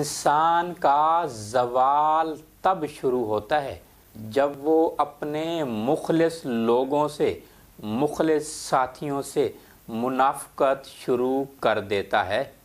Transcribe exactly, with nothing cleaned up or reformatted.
इंसान का ज़वाल तब शुरू होता है जब वो अपने मुखलिस लोगों से, मुखलिस साथियों से मुनाफ़क़त शुरू कर देता है।